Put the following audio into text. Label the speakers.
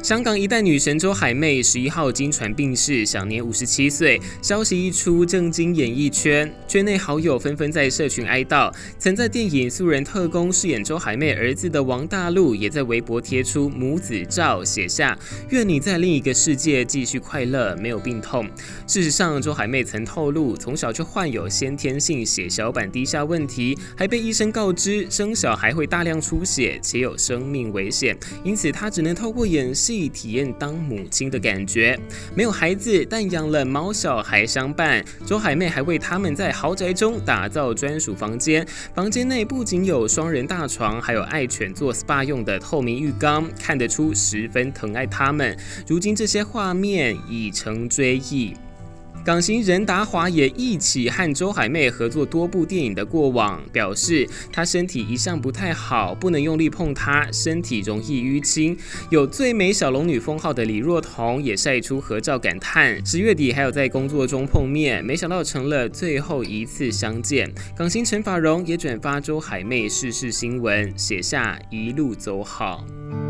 Speaker 1: 香港一代女神周海媚11号经传病逝，享年57岁。消息一出，震惊演艺圈，圈内好友纷纷在社群哀悼。曾在电影《素人特工》饰演周海媚儿子的王大陆，也在微博贴出母子照，写下“愿你在另一个世界继续快乐，没有病痛”。事实上，周海媚曾透露，从小就患有先天性血小板低下问题，还被医生告知生小孩会大量出血，且有生命危险，因此她只能透过演戏体验当母亲的感觉。没有孩子，但养了毛小孩相伴。周海媚还为他们在豪宅中打造专属房间，房间内不仅有双人大床，还有爱犬做 SPA 用的透明浴缸，看得出十分疼爱他们。如今这些画面已成追忆。港星任达华也一起和周海媚合作多部电影的过往，表示她身体一向不太好，不能用力碰她，身体容易淤青。有最美小龙女封号的李若彤也晒出合照感叹，10月底还有在工作中碰面，没想到成了最后一次相见。港星陈法蓉也转发周海媚逝世新闻，写下一路走好。